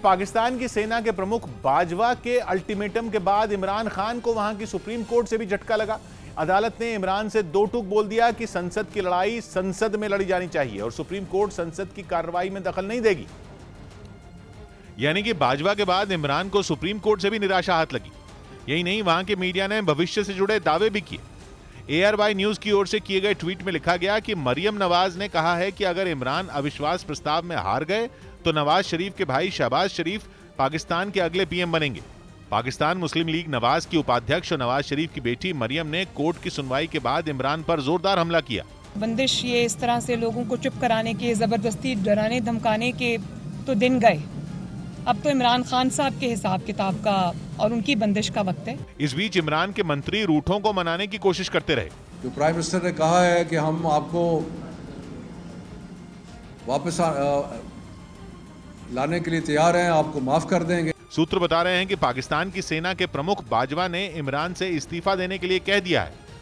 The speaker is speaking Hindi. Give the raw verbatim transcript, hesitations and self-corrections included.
पाकिस्तान की सेना के प्रमुख बाजवा के अल्टीमेटम के बाद इमरान खान को वहां की सुप्रीम कोर्ट से भी झटका लगा। अदालत ने इमरान से दो टूक बोल दिया कि संसद की लड़ाई संसद में लड़ी जानी चाहिए और सुप्रीम कोर्ट संसद की कार्रवाई में दखल नहीं देगी। यानी कि बाजवा के बाद इमरान को सुप्रीम कोर्ट से भी निराशा हाथ लगी। यही नहीं, वहां के मीडिया ने भविष्य से जुड़े दावे भी किए। ए आर वाई न्यूज की ओर से किए गए ट्वीट में लिखा गया कि मरियम नवाज ने कहा है कि अगर इमरान अविश्वास प्रस्ताव में हार गए तो नवाज शरीफ के भाई शहबाज शरीफ पाकिस्तान के अगले पी एम बनेंगे। पाकिस्तान मुस्लिम लीग नवाज की उपाध्यक्ष और नवाज शरीफ की बेटी मरियम ने कोर्ट की सुनवाई के बाद इमरान पर जोरदार हमला किया। बंदिश ये इस तरह से लोगों को चुप कराने के, जबरदस्ती डराने धमकाने के तो दिन गए। अब तो इमरान खान साहब के हिसाब किताब का और उनकी बंदिश का वक्त है। इस बीच इमरान के मंत्री रूठों को मनाने की कोशिश करते रहे। जो प्राइम मिनिस्टर ने कहा है कि हम आपको वापस आ, आ, लाने के लिए तैयार हैं, आपको माफ कर देंगे। सूत्र बता रहे हैं कि पाकिस्तान की सेना के प्रमुख बाजवा ने इमरान से इस्तीफा देने के लिए कह दिया है।